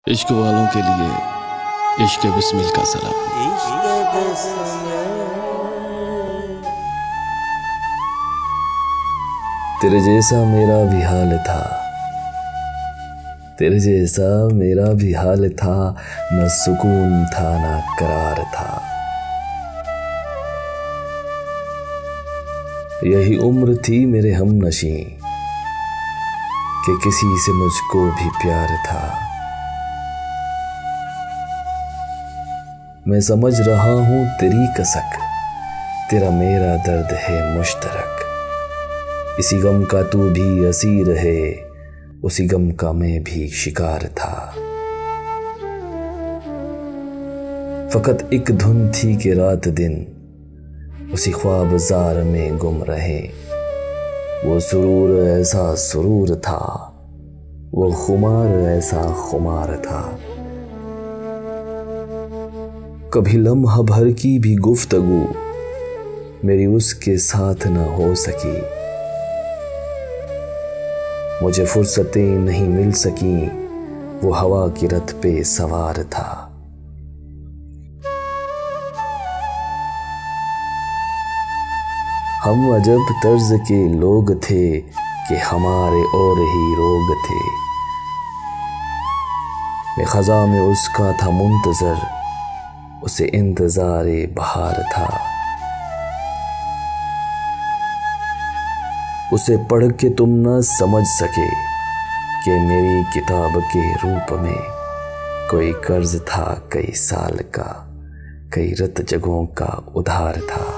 इश्क वालों के लिए इश्क बिस्मिल का सलाम। तेरे जैसा मेरा भी हाल था, तेरे जैसा मेरा भी हाल था, न सुकून था न करार था। यही उम्र थी मेरे हमनशी कि किसी से मुझको भी प्यार था। मैं समझ रहा हूं तेरी कसक, तेरा मेरा दर्द है मुश्तरक। इसी गम का तू भी असीर है, उसी गम का मैं भी शिकार था। फकत एक धुन थी कि रात दिन उसी ख्वाबजार में गुम रहे। वो सुरूर ऐसा सुरूर था, वो खुमार ऐसा खुमार था। कभी लम्हा भर की भी गुफ्तगू मेरी उसके साथ न हो सकी। मुझे फुर्सतें नहीं मिल सकी, वो हवा की रथ पे सवार था। हम अजब तर्ज के लोग थे कि हमारे और ही रोग थे। मैं खज़ा में उसका था मुंतज़र, उसे इंतज़ारे बहार था। उसे पढ़ के तुम न समझ सके कि मेरी किताब के रूप में कोई कर्ज था कई साल का, कई रत जगहों का उधार था।